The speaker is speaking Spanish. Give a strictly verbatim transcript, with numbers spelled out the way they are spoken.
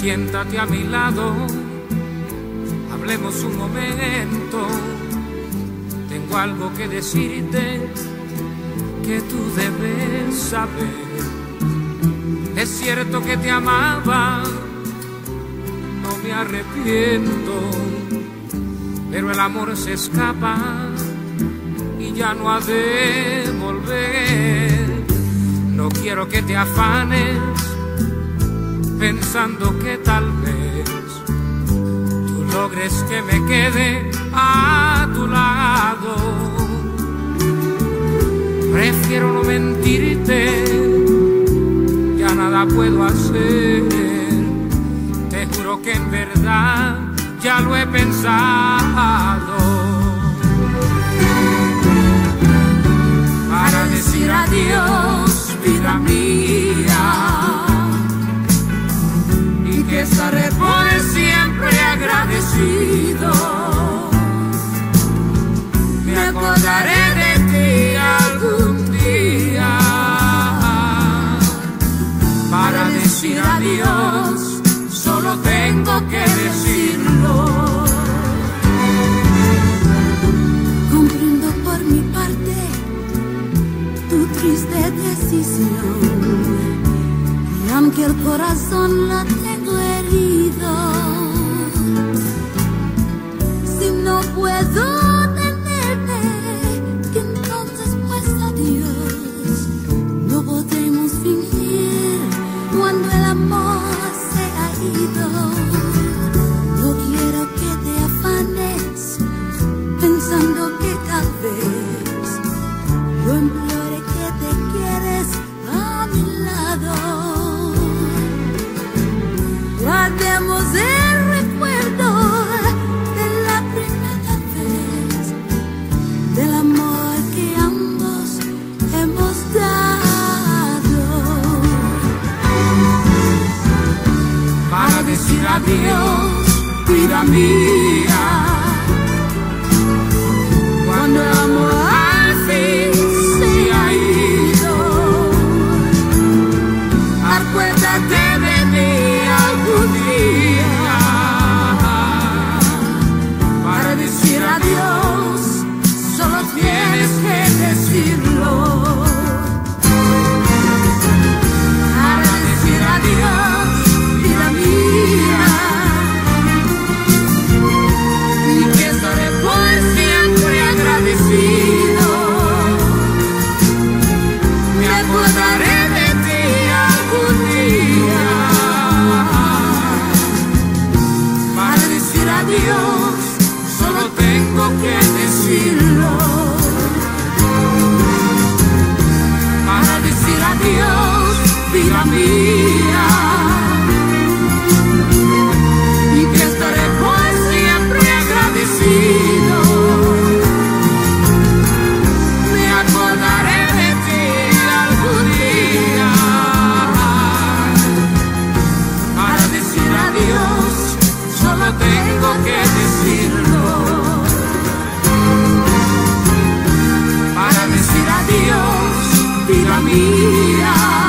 siéntate a mi lado, hablemos un momento. Tengo algo que decirte que tú debes saber. Es cierto que te amaba, no me arrepiento, pero el amor se escapa y ya no ha de volver. No quiero que te afanes pensando que tal vez tú logres que me quede a tu lado. Prefiero no mentirte, ya nada puedo hacer. Te juro que en verdad ya lo he pensado. Para decir adiós, vida mía, y que estaré por siempre agradecido. Me acordaré de ti algún día. Para decir adiós, solo tengo que decirlo. Comprendo por mi parte tu triste decisión, y aunque el corazón lo tengo herido, si no puedo tenerte, que entonces pues adiós. No podemos fingir cuando el amor se ha ido. No quiero que te afanes pensando que tal vez yo implore que te quieres a mi lado. Guardemos el recuerdo de la primera vez, del amor que ambos hemos dado. Para decir adiós, vida mía, cuando el amor al fin se ha ido, acuérdate de mí algún día. Para decir adiós, solo tienes que decirlo. Para decir adiós, vida mía, y que estaré por siempre agradecido. Me acordaré de ti algún día. Para decir adiós, solo tengo que decirlo. Para decir adiós, vida mía, y que estaré por siempre agradecido. Me acordaré de ti algún día. Para decir adiós, solo tengo que decirlo. Para decir adiós, vida mía,